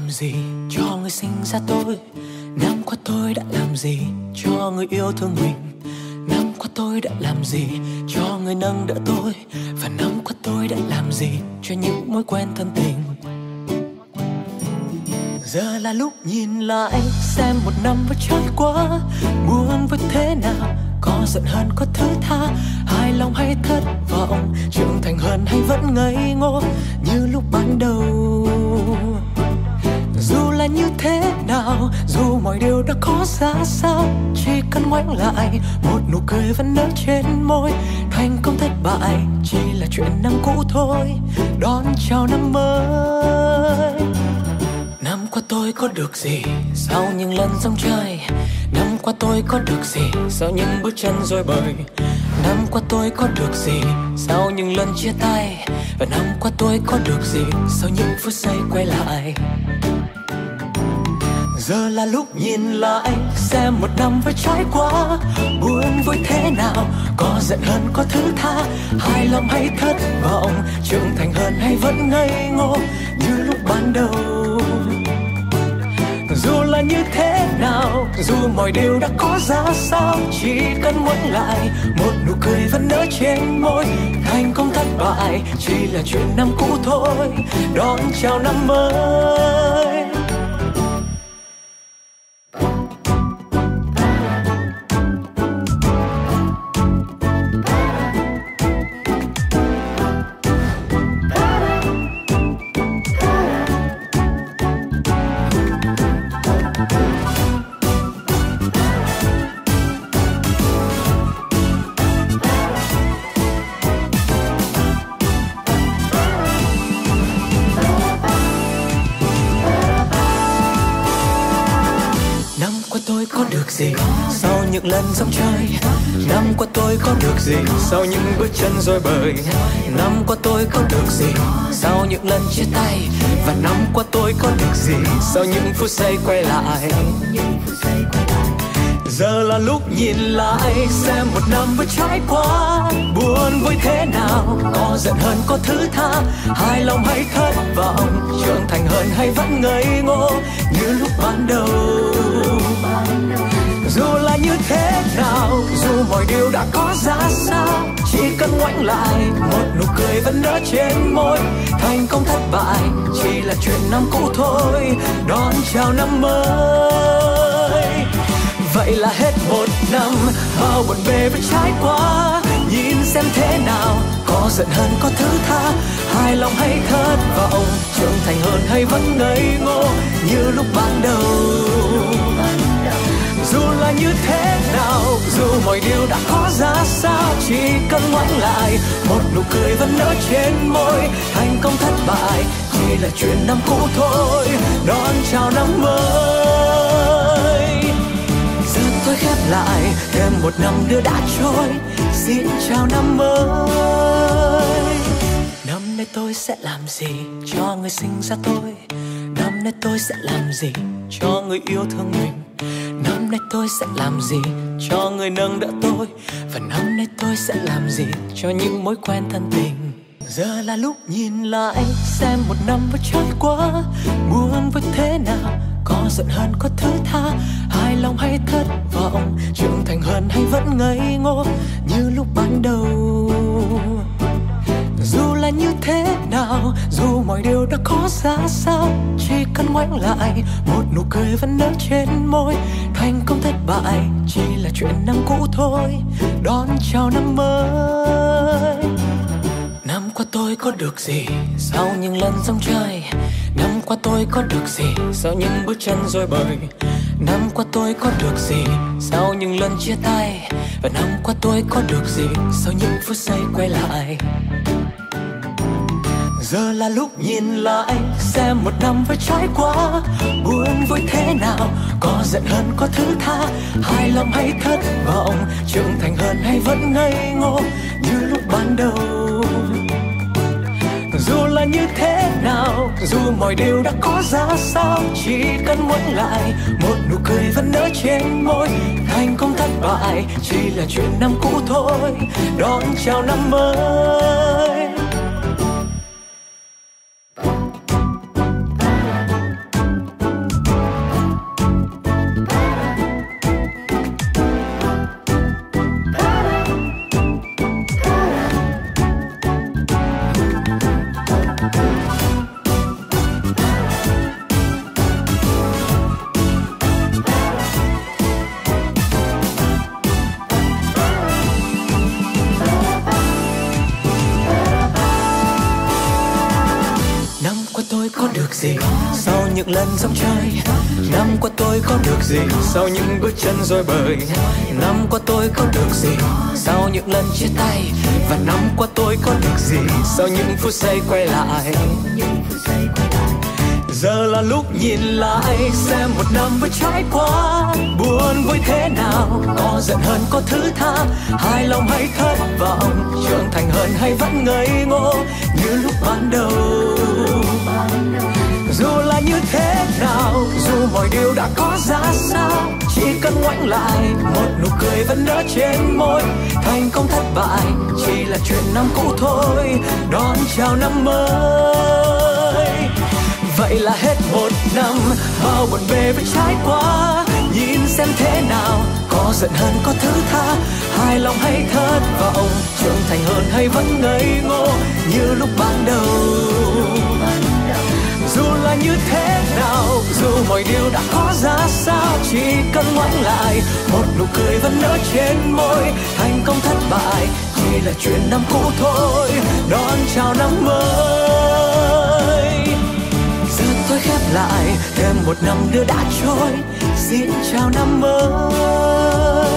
làm gì cho người sinh ra tôi? Năm qua tôi đã làm gì cho người yêu thương mình? Năm qua tôi đã làm gì cho người nâng đỡ tôi? Và năm qua tôi đã làm gì cho những mối quen thân tình? Giờ là lúc nhìn lại xem một năm vừa trôi qua, buồn với thế nào, có giận hơn có thứ tha, hài lòng hay thất vọng, trưởng thành hơn hay vẫn ngây ngô như lúc ban đầu. Dù là như thế nào, dù mọi điều đã có ra sao, chỉ cần ngoảnh lại một nụ cười vẫn nở trên môi. Thành công thất bại chỉ là chuyện năm cũ thôi, đón chào năm mới. Năm qua tôi có được gì sau những lần sóng chơi? Năm qua tôi có được gì sau những bước chân rối bời? Năm qua tôi có được gì sau những lần chia tay? Và năm qua tôi có được gì sau những phút giây quay lại? Giờ là lúc nhìn lại xem một năm vừa trải qua, buồn vui thế nào, có giận hơn có thứ tha, hài lòng hay thất vọng, trưởng thành hơn hay vẫn ngây ngô như lúc ban đầu. Dù là như thế nào, dù mọi điều đã có ra sao, chỉ cần ngoảnh lại một nụ cười vẫn nở trên môi. Thành công thất bại chỉ là chuyện năm cũ thôi, đón chào năm mới. Sau những lần sóng chơi, năm qua tôi có được gì sau những bước chân rối bời? Năm qua tôi có được gì sau những lần chia tay? Và năm qua tôi có được gì sau những phút giây quay lại? Giờ là lúc nhìn lại xem một năm vừa trải qua, buồn vui thế nào, có giận hơn có thứ tha, hài lòng hay thất vọng, trưởng thành hơn hay vẫn ngây ngô như lúc ban đầu. Dù là như thế nào, dù mọi điều đã có ra sao, chỉ cần ngoảnh lại một nụ cười vẫn nở trên môi. Thành công thất bại chỉ là chuyện năm cũ thôi, đón chào năm mới. Vậy là hết một năm, bao buồn bề vẫn trải qua, nhìn xem thế nào, có giận hơn có thứ tha, hài lòng hay thất vọng, trưởng thành hơn hay vẫn ngây ngô như lúc ban đầu. Dù là như thế nào, dù mọi điều đã có ra sao, chỉ cần ngoảnh lại một nụ cười vẫn nở trên môi. Thành công thất bại chỉ là chuyện năm cũ thôi, đón chào năm mới. Giờ tôi khép lại thêm một năm nữa đã trôi, xin chào năm mới. Năm nay tôi sẽ làm gì cho người sinh ra tôi? Năm nay tôi sẽ làm gì cho người yêu thương mình? Năm nay tôi sẽ làm gì cho người nâng đỡ tôi? Và năm nay tôi sẽ làm gì cho những mối quen thân tình? Giờ là lúc nhìn lại xem một năm vừa trôi qua, buồn với thế nào, có giận hơn có thứ tha, hài lòng hay thất vọng, trưởng thành hơn hay vẫn ngây ngô như lúc ban đầu. Dù là như thế nào, dù mọi điều đã có ra sao, chỉ cần ngoảnh lại một nụ cười vẫn nở trên môi. Thành công thất bại chỉ là chuyện năm cũ thôi, đón chào năm mới. Năm qua tôi có được gì sau những lần sóng chơi? Năm qua tôi có được gì sau những bước chân rối bời? Năm qua tôi có được gì sau những lần chia tay? Và năm qua tôi có được gì sau những phút giây quay lại? Giờ là lúc nhìn lại xem một năm vừa trải qua, buồn vui thế nào, có giận hơn có thứ tha, hài lòng hay thất vọng, trưởng thành hơn hay vẫn ngây ngô như lúc ban đầu. Dù là như thế nào, dù mọi điều đã có ra sao, chỉ cần ngoảnh lại một nụ cười vẫn nở trên môi. Thành công thất bại chỉ là chuyện năm cũ thôi, đón chào năm mới. gì sau những lần dòng chơi. Năm qua tôi có được gì sau những bước chân rối bời. Năm qua tôi có được gì sau những lần chia tay. Và năm qua tôi có được gì sau những phút giây quay lại. Giờ là lúc nhìn lại xem một năm vừa trải qua, buồn vui thế nào, có giận hơn có thứ tha, hài lòng hay thất vọng, trưởng thành hơn hay vẫn ngây ngô như lúc ban đầu. Dù là như thế nào, dù mọi điều đã có ra sao, chỉ cần ngoảnh lại một nụ cười vẫn nở trên môi. Thành công thất bại chỉ là chuyện năm cũ thôi, đón chào năm mới. Vậy là hết một năm, bao buồn bề vẫn trải qua. Nhìn xem thế nào, có giận hơn có thứ tha, hài lòng hay thất vọng, trưởng thành hơn hay vẫn ngây ngô như lúc ban đầu. Dù là như thế nào, dù mọi điều đã có ra sao, chỉ cần ngoảnh lại một nụ cười vẫn nở trên môi. Thành công thất bại chỉ là chuyện năm cũ thôi, đón chào năm mới. Giờ tôi khép lại thêm một năm nữa đã trôi, xin chào năm mới.